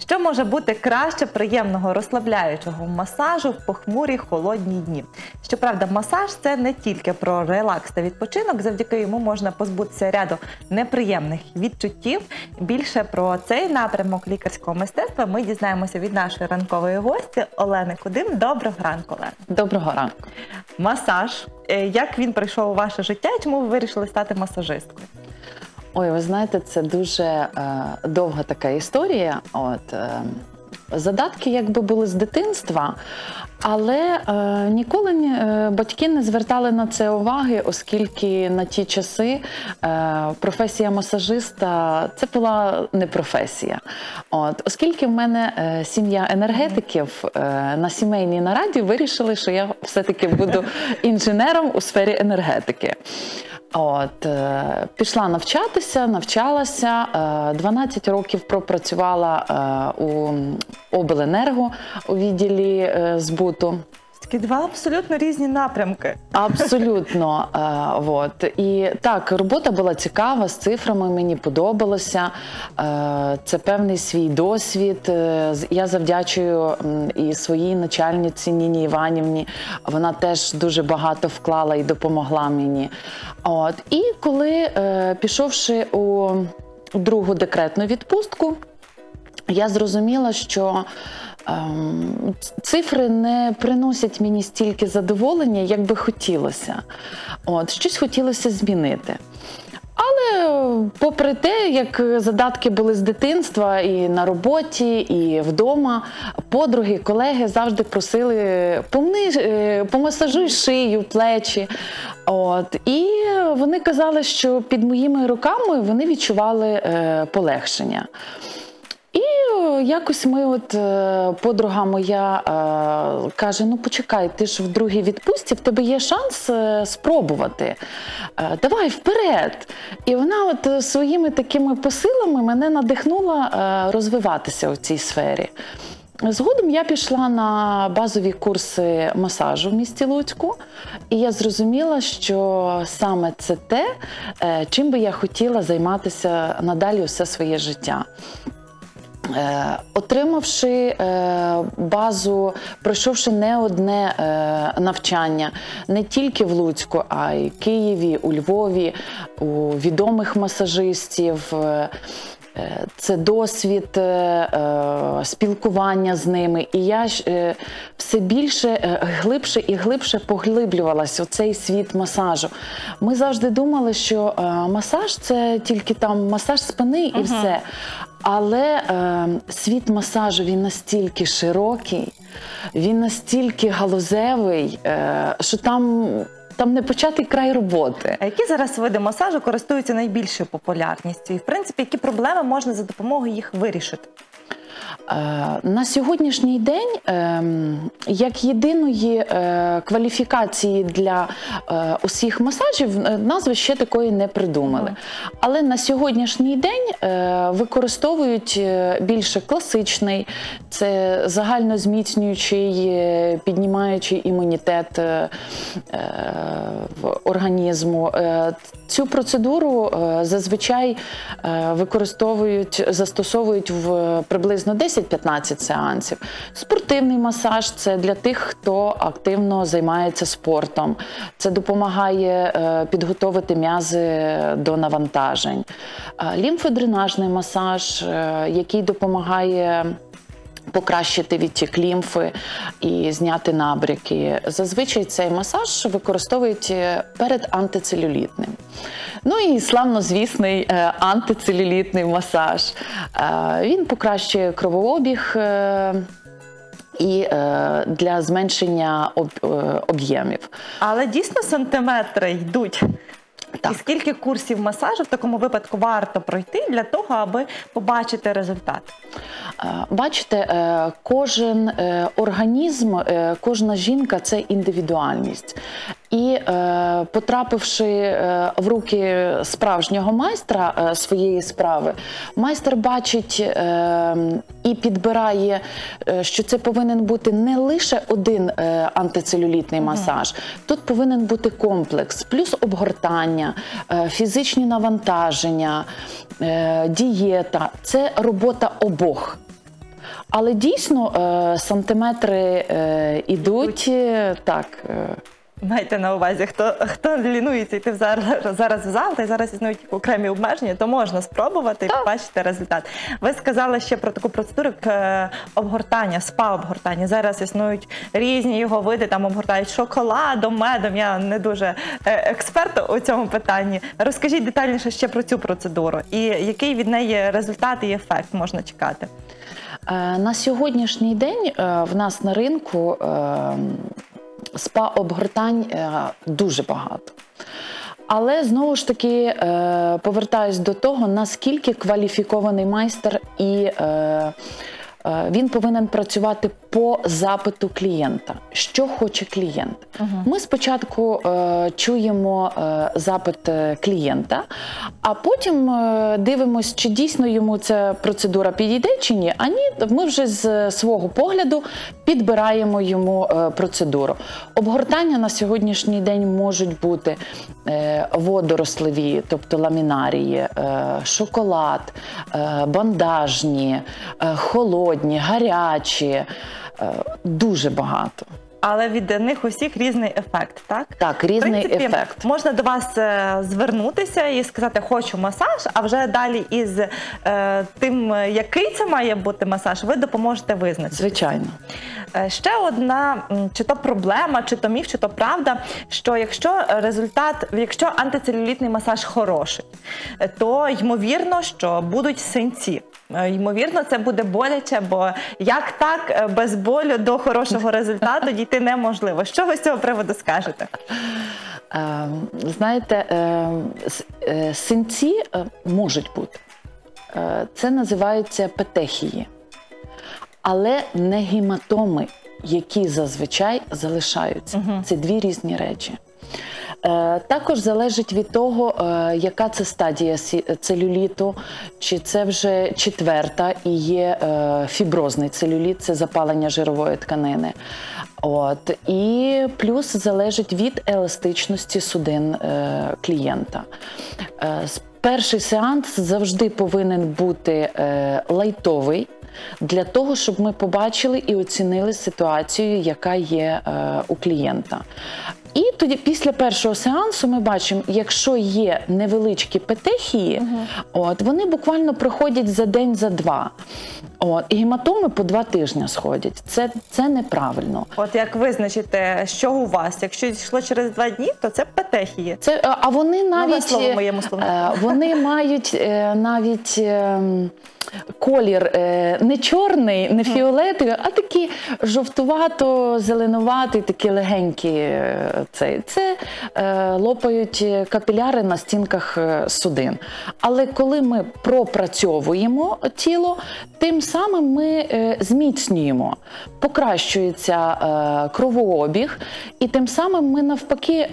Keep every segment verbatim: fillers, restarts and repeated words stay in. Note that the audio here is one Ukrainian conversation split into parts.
Що може бути краще приємного розслабляючого масажу в похмурі холодні дні? Щоправда, масаж – це не тільки про релакс та відпочинок, завдяки йому можна позбутися ряду неприємних відчуттів. Більше про цей напрямок лікарського мистецтва ми дізнаємося від нашої ранкової гості Олени Кудим. Доброго ранку, Олена. Доброго ранку. Масаж. Як він прийшов у ваше життя і чому ви вирішили стати масажисткою? Ой, ви знаєте, це дуже е, довга така історія. От, е, задатки якби були з дитинства, але е, ніколи е, батьки не звертали на це уваги, оскільки на ті часи е, професія масажиста – це була не професія. От, оскільки в мене е, сім'я енергетиків, е, на сімейній нараді вирішили, що я все-таки буду інженером у сфері енергетики. От, е, пішла навчатися, навчалася, е, дванадцять років пропрацювала е, у обленерго у відділі е, збуту. Такі два абсолютно різні напрямки. Абсолютно. Е, от. І так, робота була цікава, з цифрами, мені подобалося. Е, це певний свій досвід. Е, я завдячую і своїй начальниці Ніні Іванівні. Вона теж дуже багато вклала і допомогла мені. От. І коли, е, пішовши у другу декретну відпустку, я зрозуміла, що цифри не приносять мені стільки задоволення, як би хотілося. От, щось хотілося змінити. Але попри те, як задатки були з дитинства і на роботі, і вдома, подруги, колеги завжди просили помни, помасажуй шию, плечі. От. І вони казали, що під моїми руками вони відчували е, полегшення. І якось ми, от, подруга моя е, каже, ну почекай, ти ж в другій відпустці, в тебе є шанс е, спробувати, е, давай вперед. І вона от своїми такими посилами мене надихнула е, розвиватися в цій сфері. Згодом я пішла на базові курси масажу в місті Луцьку, і я зрозуміла, що саме це те, е, чим би я хотіла займатися надалі усе своє життя. Е, отримавши е, базу, пройшовши не одне е, навчання, не тільки в Луцьку, а й в Києві, у Львові, у відомих масажистів, е, це досвід е, спілкування з ними. І я е, все більше, е, глибше і глибше поглиблювалася у цей світ масажу. Ми завжди думали, що е, масаж – це тільки там масаж спини і uh-huh. все. Але е, світ масажу, він настільки широкий, він настільки галузевий, е, що там, там не початий край роботи. А які зараз види масажу користуються найбільшою популярністю? І, в принципі, які проблеми можна за допомогою їх вирішити? На сьогоднішній день, як єдиної кваліфікації для усіх масажів, назви ще такої не придумали. Але на сьогоднішній день використовують більше класичний, це загальнозміцнюючий, піднімаючий імунітет організму. Цю процедуру зазвичай використовують, застосовують в приблизно десять-п'ятнадцять сеансів. Спортивний масаж – це для тих, хто активно займається спортом. Це допомагає підготовити м'язи до навантажень. Лімфодренажний масаж, який допомагає покращити відтік лімфи і зняти набряки. Зазвичай цей масаж використовують перед антицелюлітним. Ну і славнозвісний антицелюлітний масаж. Він покращує кровообіг і для зменшення об'ємів. Але дійсно сантиметри йдуть? Так. І скільки курсів масажу в такому випадку варто пройти для того, аби побачити результат? Бачите, кожен організм, кожна жінка – це індивідуальність. І е, потрапивши е, в руки справжнього майстра е, своєї справи, майстер бачить е, і підбирає, е, що це повинен бути не лише один е, антицелюлітний масаж. Тут повинен бути комплекс, плюс обгортання, е, фізичні навантаження, е, дієта. Це робота обох. Але дійсно е, сантиметри е, ідуть, е, так. Е, Майте на увазі, хто, хто лінується йти зараз, зараз в зал, та й зараз існують окремі обмеження, то можна спробувати і побачити результат. Ви сказали ще про таку процедуру, як е, обгортання, спа-обгортання. Зараз існують різні його види, там обгортають шоколадом, медом. Я не дуже е, експерт у цьому питанні. Розкажіть детальніше ще про цю процедуру і який від неї результат і ефект можна чекати. е, на сьогоднішній день е, в нас на ринку е, спа-обгортань е, дуже багато. Але, знову ж таки, е, повертаюсь до того, наскільки кваліфікований майстер і е, е, він повинен працювати по запиту клієнта. Що хоче клієнт? Угу. Ми спочатку е, чуємо е, запит клієнта, а потім е, дивимося, чи дійсно йому ця процедура підійде, чи ні. А ні, ми вже з свого погляду підбираємо йому е, процедуру. Обгортання на сьогоднішній день можуть бути е, водорослеві, тобто ламінарії, е, шоколад, е, бандажні, е, холодні, гарячі. Дуже багато. Але від них усіх різний ефект, так? Так, різний В принципі, ефект. Можна до вас е, звернутися і сказати, хочу масаж, а вже далі із е, тим, який це має бути масаж, ви допоможете визначити. Звичайно. Е, ще одна, чи то проблема, чи то міф, чи то правда, що якщо результат, якщо антицелюлітний масаж хороший, то ймовірно, що будуть синці. Ймовірно, це буде боляче, бо як так без болю до хорошого результату дійти неможливо. Що ви з цього приводу скажете? Знаєте, синці можуть бути. Це називаються петехії. Але не гематоми, які зазвичай залишаються. Угу. Це дві різні речі. Також залежить від того, яка це стадія целюліту, чи це вже четверта і є фіброзний целюліт, це запалення жирової тканини. От. І плюс залежить від еластичності судин клієнта. Перший сеанс завжди повинен бути лайтовий, для того, щоб ми побачили і оцінили ситуацію, яка є е, у клієнта. І тоді після першого сеансу ми бачимо, якщо є невеличкі петехії, угу. от, вони буквально проходять за день, за два. От, і гематоми по два тижні сходять. Це, це неправильно. От як визначити, що у вас? Якщо йшло через два дні, то це петехії. Це, а вони навіть, нове слово в моєму словнику. Вони мають навіть колір не чорний, не фіолетовий, а такі жовтувато-зеленуватий, такі легенькі. Це, це лопають капіляри на стінках судин. Але коли ми пропрацьовуємо тіло, тим самим ми зміцнюємо, покращується кровообіг, і тим самим ми навпаки,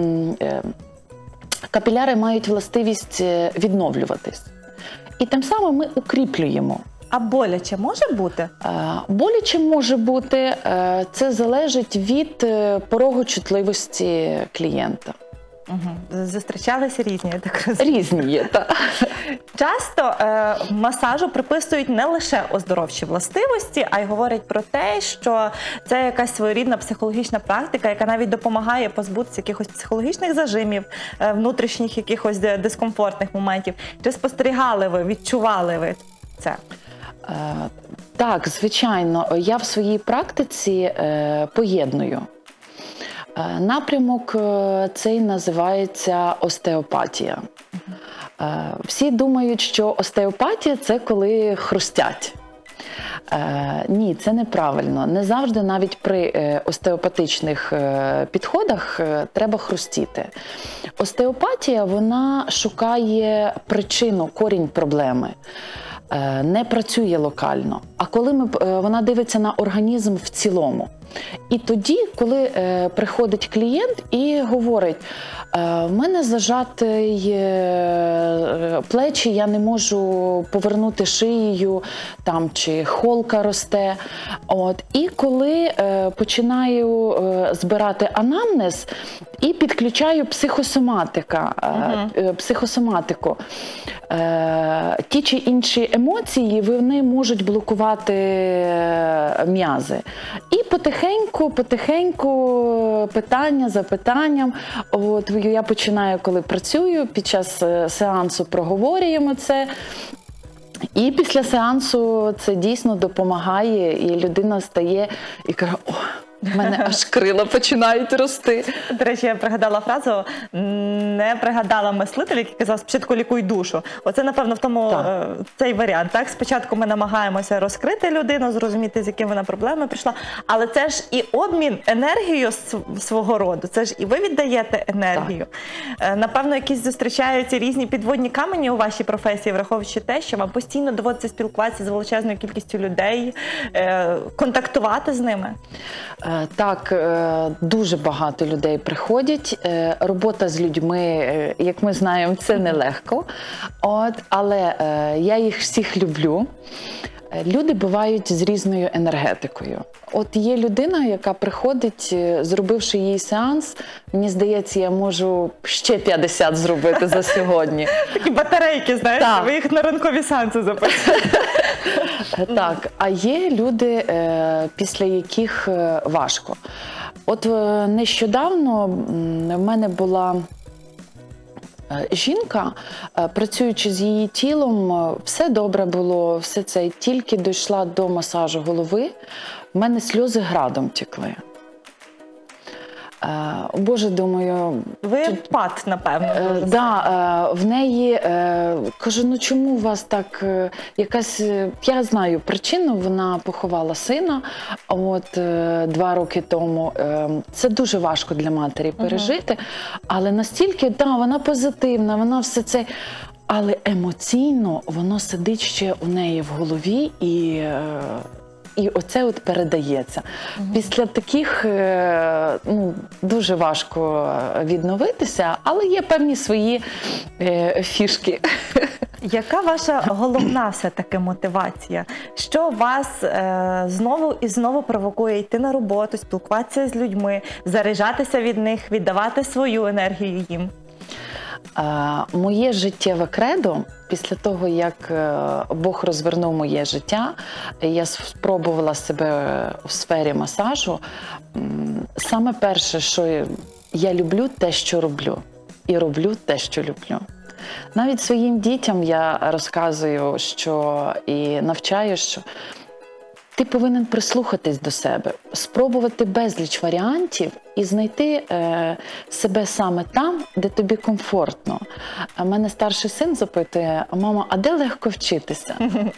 капіляри мають властивість відновлюватись. І тим самим ми укріплюємо. А боляче може бути? Боляче може бути. Це залежить від порогу чутливості клієнта. Угу. Зустрічалися різні, я так розумію. Різні є, так. Часто е, масажу приписують не лише оздоровчі властивості, а й говорять про те, що це якась своєрідна психологічна практика, яка навіть допомагає позбутися якихось психологічних зажимів, е, внутрішніх якихось дискомфортних моментів. Чи спостерігали ви, відчували ви це? Е, так, звичайно. Я в своїй практиці е, поєдную. Напрямок цей називається остеопатія. Всі думають, що остеопатія – це коли хрустять. Ні, це неправильно. Не завжди навіть при остеопатичних підходах треба хрустіти. Остеопатія, вона шукає причину, корінь проблеми. Не працює локально. А коли ми, вона дивиться на організм в цілому. І тоді, коли е, приходить клієнт і говорить, е, в мене зажатий е, плечі, я не можу повернути шиєю, там, чи холка росте. От. І коли е, починаю е, збирати анамнез і підключаю психосоматика, е, Угу. психосоматику, е, ті чи інші емоції, вони можуть блокувати м'язи. І потихеньку, потихеньку, питання за питанням. От я починаю, коли працюю, під час сеансу проговорюємо це. І після сеансу це дійсно допомагає, і людина стає і каже, о, в мене аж крила починають рости. До речі, я пригадала фразу, не пригадала мислитель, який казав, спочатку лікуй душу. Оце, напевно, в тому Так. е, цей варіант. Так? Спочатку ми намагаємося розкрити людину, зрозуміти, з якими вона проблемами прийшла. Але це ж і обмін енергією св- свого роду. Це ж і ви віддаєте енергію. Е, Напевно, якісь зустрічаються різні підводні камені у вашій професії, враховуючи те, що вам постійно доводиться спілкуватися з величезною кількістю людей, е, контактувати з ними. Е, Так, е, дуже багато людей приходять. Е, Робота з людьми, е, як ми знаємо, це нелегко. От, але е, я їх всіх люблю. Е, Люди бувають з різною енергетикою. От є людина, яка приходить, е, зробивши їй сеанс, мені здається, я можу ще п'ятдесят зробити за сьогодні. Такі батарейки, знаєте, Так. ви їх на ранкові сеанси записуєте. Так, а є люди, е, після яких е, важко. От е, нещодавно м, в мене була е, жінка, е, працюючи з її тілом, е, все добре було, все це, і тільки дійшла до масажу голови, в мене сльози градом текли. Е, Боже, думаю, Ви пат, напевно. Е, дуже. Да, е, в неї, е, кажу, ну чому у вас так, е, якась, е, я знаю причину, вона поховала сина, от е, два роки тому. Е, Це дуже важко для матері пережити, але настільки, да, вона позитивна, вона все це, але емоційно воно сидить ще у неї в голові і... е, І оце от передається. Угу. Після таких е, ну, дуже важко відновитися, але є певні свої е, фішки. Яка ваша головна все-таки мотивація? Що вас е, знову і знову провокує йти на роботу, спілкуватися з людьми, заряджатися від них, віддавати свою енергію їм? Е, моє життєве кредо, після того, як е, Бог розвернув моє життя, я спробувала себе в сфері масажу. М, Саме перше, що я люблю те, що роблю. І роблю те, що люблю. Навіть своїм дітям я розказую, що і навчаю, що ти повинен прислухатись до себе, спробувати безліч варіантів і знайти е, себе саме там, де тобі комфортно. А мене старший син запитує: мама, а де легко вчитися?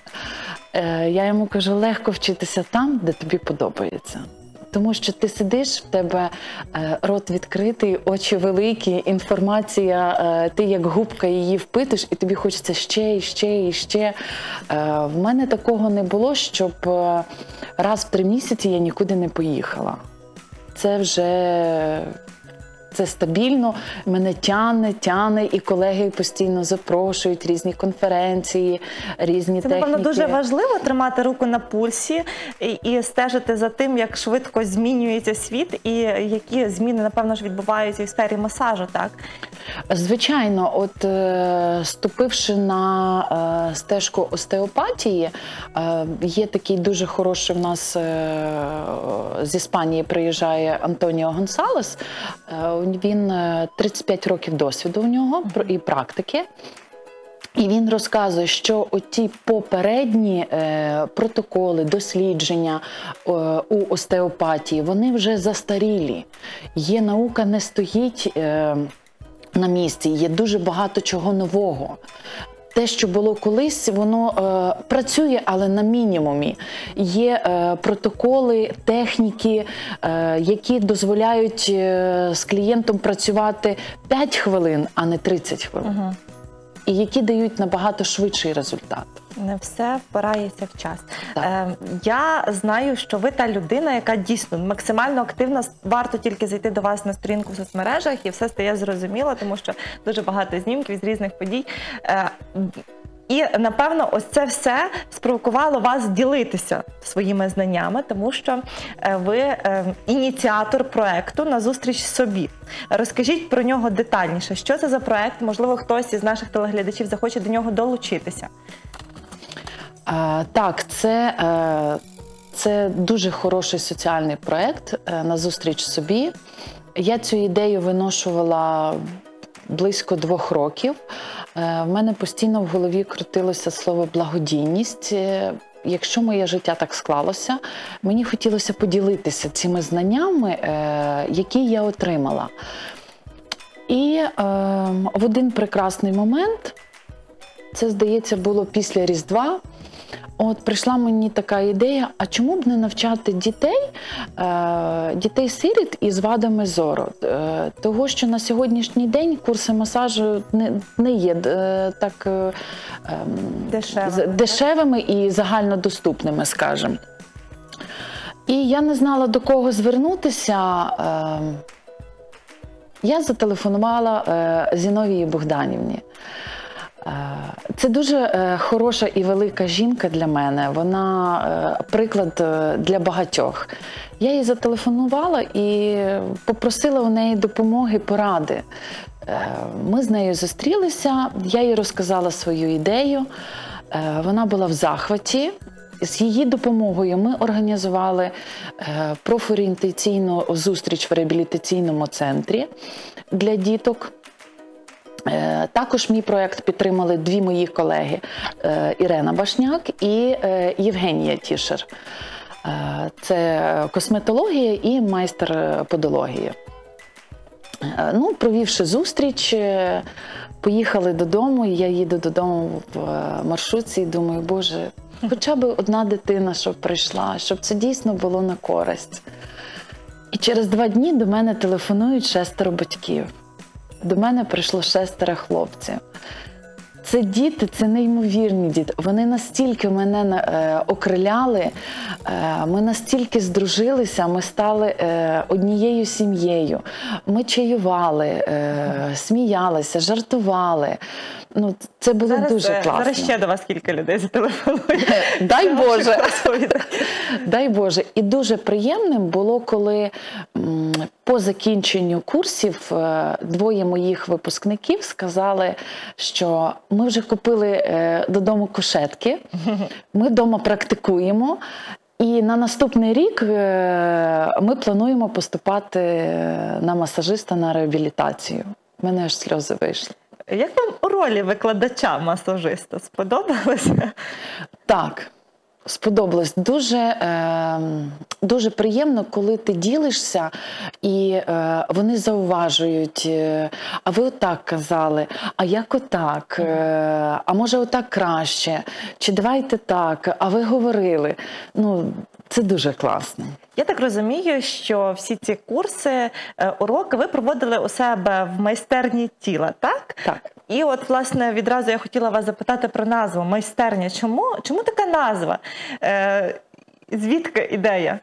Е, я йому кажу, легко вчитися там, де тобі подобається. Тому що ти сидиш, в тебе е, рот відкритий, очі великі, інформація, е, ти як губка її впитуєш, і тобі хочеться ще, і ще, і ще. Е, в мене такого не було, щоб е, раз в три місяці я нікуди не поїхала. Це вже... Це стабільно, мене тягне, тягне, і колеги постійно запрошують, різні конференції, різні Це, техніки. напевно, дуже важливо тримати руку на пульсі і, і стежити за тим, як швидко змінюється світ і які зміни, напевно, ж відбуваються і в сфері масажу, так? Звичайно, от е, ступивши на е, стежку остеопатії, е, є такий дуже хороший в нас е, з Іспанії приїжджає Антоніо Гонсалес. Е, він е, тридцять п'ять років досвіду у нього і практики. І він розказує, що оті попередні е, протоколи, дослідження е, у остеопатії, вони вже застарілі. Є наука, не стоїть е, на місці, є дуже багато чого нового. Те, що було колись, воно е, працює, але на мінімумі. Є е, протоколи, техніки, е, які дозволяють е, з клієнтом працювати п'ять хвилин, а не тридцять хвилин. Угу. І які дають набагато швидший результат. Не все впирається в час. Так. Е, я знаю, що ви та людина, яка дійсно максимально активна. Варто тільки зайти до вас на сторінку в соцмережах, і все стає зрозуміло, тому що дуже багато знімків з різних подій. Е, І, напевно, ось це все спровокувало вас ділитися своїми знаннями, тому що е, ви е, ініціатор проекту «Назустріч собі». Розкажіть про нього детальніше. Що це за проект? Можливо, хтось із наших телеглядачів захоче до нього долучитися. Е, так, це, е, це дуже хороший соціальний проект е, «Назустріч собі». Я цю ідею виношувала близько двох років. Е, в мене постійно в голові крутилося слово «благодійність». Е, Якщо моє життя так склалося, мені хотілося поділитися цими знаннями, е, які я отримала. І е, в один прекрасний момент, це, здається, було після Різдва, от прийшла мені така ідея, а чому б не навчати дітей, е, дітей-сиріт із вадами зору? Е, того, що на сьогоднішній день курси масажу не, не є е, так е, Дешевими. дешевими і загальнодоступними, скажімо. І я не знала, до кого звернутися. Е, я зателефонувала е, Зіновії Богданівні. Це дуже хороша і велика жінка для мене, вона приклад для багатьох. Я їй зателефонувала і попросила у неї допомоги, поради. Ми з нею зустрілися, я їй розказала свою ідею, вона була в захваті. З її допомогою ми організували профорієнтаційну зустріч в реабілітаційному центрі для діток. Також мій проєкт підтримали дві мої колеги – Ірена Башняк і Євгенія Тішер. Це косметологія і майстер подології. Ну, провівши зустріч, поїхали додому, і я їду додому в маршрутці і думаю, боже, хоча б одна дитина, щоб прийшла, щоб це дійсно було на користь. І через два дні до мене телефонують шестеро батьків. До мене прийшло шестеро хлопців. Це діти, це неймовірні діти. Вони настільки мене е, окриляли, е, ми настільки здружилися, ми стали е, однією сім'єю. Ми чаювали, е, сміялися, жартували. Ну, це було зараз, дуже класно. Зараз ще до вас кілька людей зателефонує. Дай Боже! Дай Боже! І дуже приємним було, коли м, по закінченню курсів е, двоє моїх випускників сказали, що ми вже купили е, додому кушетки, ми вдома практикуємо, і на наступний рік е, ми плануємо поступати на масажиста на реабілітацію. У мене аж сльози вийшли. Як вам у ролі викладача-масажиста? Сподобалося? Так. Сподобалось. Дуже, е, дуже приємно, коли ти ділишся і е, вони зауважують, е, а ви отак казали, а як отак, е, а може отак краще, чи давайте так, а ви говорили. Ну, це дуже класно. Я так розумію, що всі ці курси, уроки ви проводили у себе в майстерні тіла, так? Так. І от, власне, відразу я хотіла вас запитати про назву «Майстерня». Чому, чому така назва? Е, звідки ідея?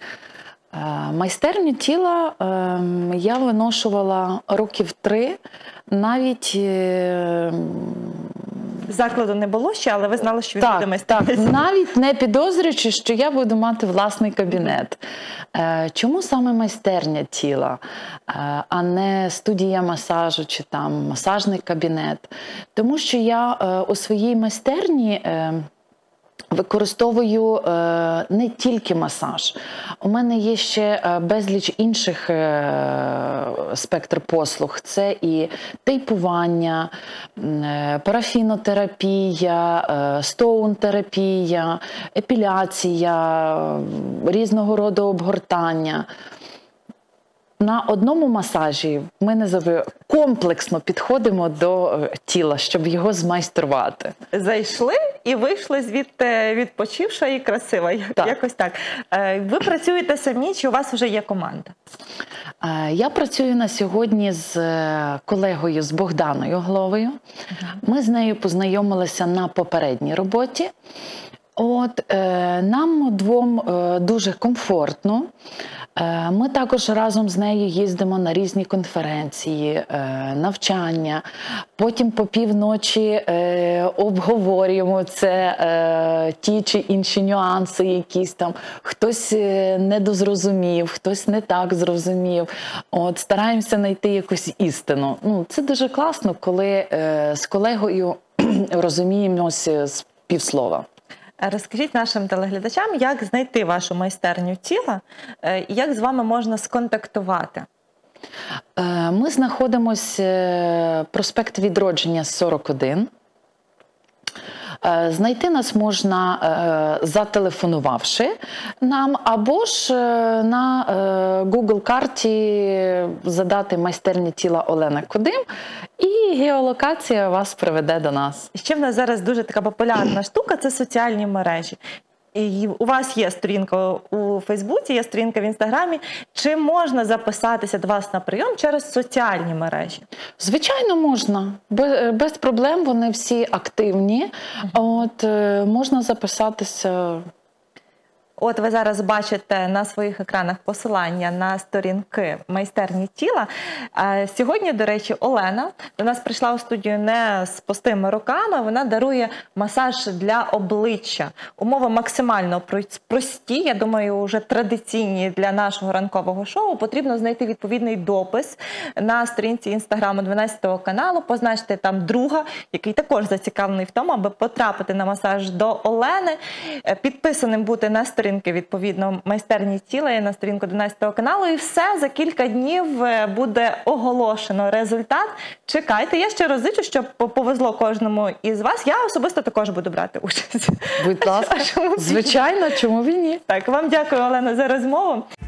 Майстерню тіла е, я виношувала років три, навіть... Е, Закладу не було ще, але ви знали, що він буде майстерня. Так, навіть не підозрюючи, що я буду мати власний кабінет. Е, чому саме майстерня тіла, е, а не студія масажу чи там масажний кабінет? Тому що я е, у своїй майстерні е, використовую е, не тільки масаж. У мене є ще е, безліч інших е, спектр послуг. Це і тейпування, е, парафінотерапія, е, стоун-терапія, епіляція, е, різного роду обгортання. На одному масажі ми не завжди комплексно підходимо до тіла, щоб його змайструвати. Зайшли і вийшли звідти відпочивша і красива. Так. Якось так. Е, Ви працюєте самі, чи у вас вже є команда? Е, Я працюю на сьогодні з е, колегою, з Богданою Гловою. Ми з нею познайомилися на попередній роботі. От, е, нам двом е, дуже комфортно. Е, ми також разом з нею їздимо на різні конференції, е, навчання. Потім по півночі е, обговорюємо це, е, ті чи інші нюанси якісь там. Хтось е, недозрозумів, хтось не так зрозумів. От, стараємося знайти якусь істину. Ну, це дуже класно, коли е, з колегою розуміємося з півслова. Розкажіть нашим телеглядачам, як знайти вашу майстерню тіла е, і як з вами можна сконтактувати? Е, Ми знаходимося е, проспект Відродження сорок один. Е, Знайти нас можна, е, зателефонувавши нам, або ж е, на е, Google-карті задати майстерня тіла Олена Кодим, і геолокація вас приведе до нас. І ще в нас зараз дуже така популярна штука – це соціальні мережі. І у вас є сторінка у Фейсбуці, є сторінка в Інстаграмі. Чи можна записатися до вас на прийом через соціальні мережі? Звичайно, можна. Без, без проблем, вони всі активні. От, е, можна записатися. От ви зараз бачите на своїх екранах посилання на сторінки майстерні тіла. Е, Сьогодні, до речі, Олена до нас прийшла у студію не з пустими руками, вона дарує масаж для обличчя. Умови максимально прості, я думаю, вже традиційні для нашого ранкового шоу. Потрібно знайти відповідний допис на сторінці інстаграму дванадцятого каналу, позначити там друга, який також зацікавлений в тому, аби потрапити на масаж до Олени, е, підписаним бути на сторінку відповідно майстерні тіла і на сторінку дванадцятого каналу, і все, за кілька днів буде оголошено результат. Чекайте, я ще раз зичу, щоб повезло кожному із вас. Я особисто також буду брати участь. Будь ласка, звичайно, чому б і ні? Так, вам дякую, Олена, за розмову.